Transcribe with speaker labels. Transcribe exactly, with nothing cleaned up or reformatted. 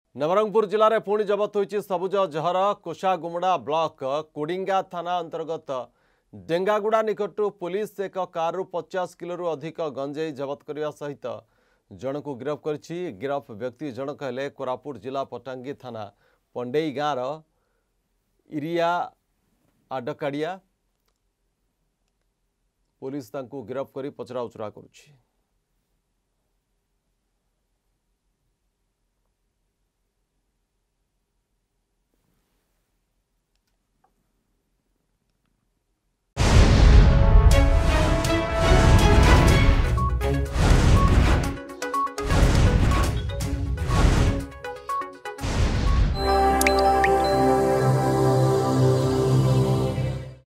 Speaker 1: नवरंगपुर जिले में पुणी जबत होती सबुज जहर कोषागुमड़ा ब्लॉक कोडिंगा थाना अंतर्गत डेंगागुड़ा निकट पुलिस एक कारु पचास किलो अधिक गंजेई जबत करने सहित जन को गिरफ्त कर गिरफ व्यक्ति जनक हेले कोरापुट जिला पटांगी थाना पंडेई गाँव इरिया आडकाड़िया पुलिस गिरफ्त कर पचरा उचरा करुछि।